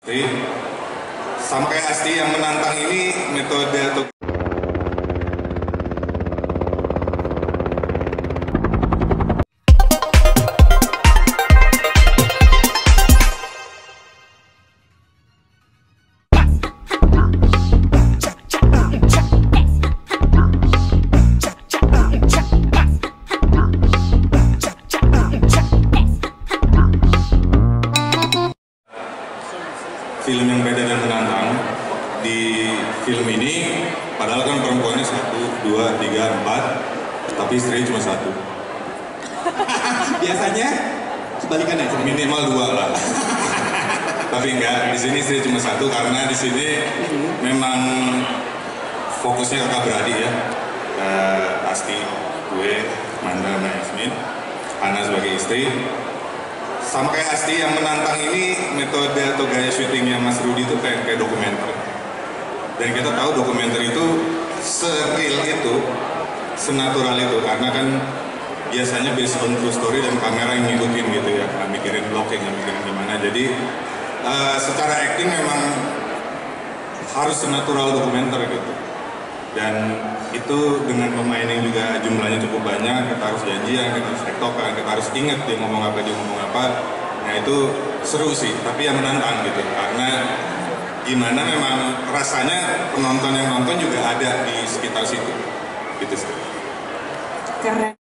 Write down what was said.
Sama kayak Asti yang menantang ini metode atau film yang beda dan menantang. Di film ini padahal kan perempuannya 1, 2, 3, 4, tapi istri cuma 1. Biasanya kebalikannya Minimal 2 lah. Tapi enggak, di sini istri cuma 1 karena di sini memang fokusnya kakak beradik ya. Asti, gue, Manda, sama Yasmin, Ana sebagai istri. Sama kayak Asti yang menantang ini metode atau gaya syutingnya Mas Rudi itu kayak dokumenter. Dan kita tahu dokumenter itu se-real itu, senatural itu, karena kan biasanya based on true story dan kamera yang ngikutin gitu ya, nggak mikirin blocking, nggak mikirin gimana. Jadi secara acting memang harus senatural dokumenter gitu. Dan itu dengan pemain yang juga jumlahnya cukup banyak, kita harus janjian, kita harus tektokan, kita harus ingat dia ngomong apa. Nah itu seru sih, tapi yang menantang gitu, karena gimana memang rasanya penonton yang nonton juga ada di sekitar situ, gitu sih. Keren.